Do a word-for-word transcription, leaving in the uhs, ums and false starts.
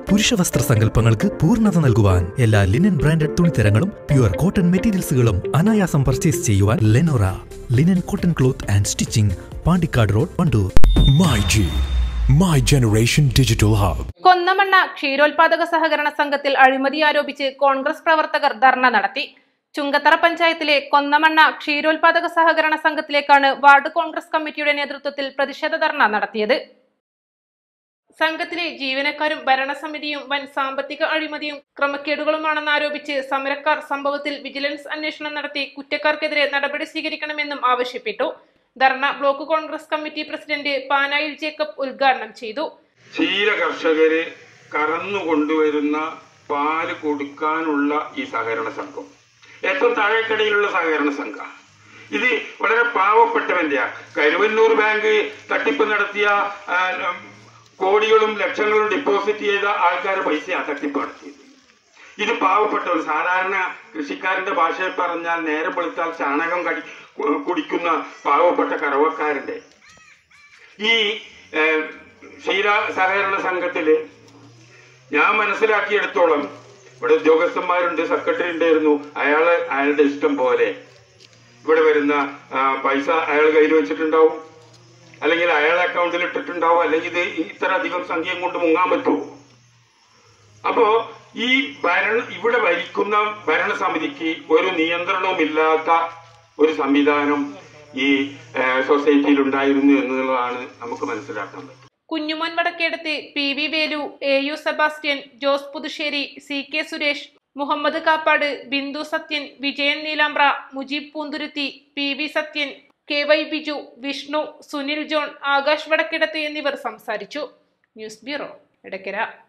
പുരുഷ വസ്ത്ര സങ്കല്പങ്ങൾക്ക് പൂർണ്ണത നൽകുവാൻ എല്ലാ ലിനൻ ബ്രാൻഡഡ് തുണിത്തരങ്ങളും പ്യുവർ കോട്ടൺ മെറ്റീരിയൽസുകളും അനായാസം പർച്ചേസ് ചെയ്യുവാൻ Lenora linen cotton cloth and stitching, Pandikkad road, Wandoor. My G my generation digital hub. Konnamanna ക്ഷീരോത്പാദക സഹകരണ സംഘത്തിൽ അഴിമതി ആരോപിച്ച് കോൺഗ്രസ് പ്രവർത്തകർ ധർണ നടത്തി. ചുങ്കത്തറ പഞ്ചായത്തിലെ കൊന്നമണ്ണ ക്ഷീരോത്പാദക സഹകരണ സംഘത്തിലേക്കാണ് വാർഡ് കോൺഗ്രസ് കമ്മിറ്റിയുടെ നേതൃത്വത്തിൽ പ്രതിഷേധ ധർണ നടത്തിയത്. സംഘത്തിലെ ജീവനക്കാരും ഭരണസമിതിയും വൻ സാമ്പത്തിക അഴിമതിയും ക്രമക്കേടുകളുമാണെന്ന് ആരോപിച്ച് സമരക്കാർ സംഭവത്തിൽ വിജിലൻസ് അന്വേഷണം നടത്തി കുറ്റക്കാർക്കെതിരെ നടപടി സ്വീകരിക്കണമെന്നും ആവശ്യപ്പെട്ടു. Dharna block Congress committee president Panayil Jacob ഉദ്ഘാടനം ചെയ്തു. ക്ഷീര കർഷകര് കറന്നുകൊണ്ടുവരുന്ന പാല് കൊടുക്കാനുള്ള ഈ സഹകരണ സംഘം ഏറ്റവും താഴേക്കടയിലുള്ള സഹകരണ സംഘം ഇത് വളരെ പാവപ്പെട്ടവന്റെ കരുവന്നൂർ ബാങ്ക് തട്ടിപ്പ് നടത്തിയ കോടികളും ലക്ഷങ്ങളും ഡിപ്പോസിറ്റ് ചെയ്ത ആൾക്കാരുടെ പൈസയാണ് തട്ടിപ്പ് നടത്തിയത്. ഇത് പാവപ്പെട്ടവർ, സാധാരണ കൃഷിക്കാരന്റെ ഭാഷയിൽ പറഞ്ഞാൽ നേരം വെളുത്താൽ ചാണകം കടി കുടിക്കുന്ന പാവപ്പെട്ട കറവക്കാരന്റെ ഈ ക്ഷീര സഹകരണ സംഘത്തില് ഞാൻ മനസ്സിലാക്കിയെടുത്തോളം ഇവിടെ ഉദ്യോഗസ്ഥന്മാരുണ്ട്, സെക്രട്ടറി ഉണ്ടായിരുന്നു. അയാള് അയാളുടെ ഇഷ്ടം പോലെ ഇവിടെ വരുന്ന പൈസ അയാൾ കയ്യിൽ വെച്ചിട്ടുണ്ടാവും, അല്ലെങ്കിൽ അയാളെ അക്കൗണ്ടിൽ ഇട്ടിട്ടുണ്ടാവും, അല്ലെങ്കിൽ ഇത് ഇത്ര അധികം സംഖ്യയും കൊണ്ട് മുങ്ങാൻ പറ്റുമോ? അപ്പോ ഈ ഭരണ ഇവിടെ ഭരിക്കുന്ന ഭരണസമിതിക്ക് ഒരു നിയന്ത്രണവും ഇല്ലാത്ത ഒരു സംവിധാനം ഈ സൊസൈറ്റിയിൽ ഉണ്ടായിരുന്നു എന്നുള്ളതാണ് നമുക്ക് മനസ്സിലാക്കാൻ പറ്റും. Kunjumon Vadakkedath, P V Velu, A U Sebastian, Jose Puthussery, C K Suresh, Muhammad Kappad, Bindu Sathyan, Vijayan Neelambra, Mujeeb Poonthuruthi, P V Sathyan, K Y Biju, Vishnu, Sunil John, Akash Vadakkidath എന്നിവർ സംസാരിച്ചു. News bureau, Edakkara.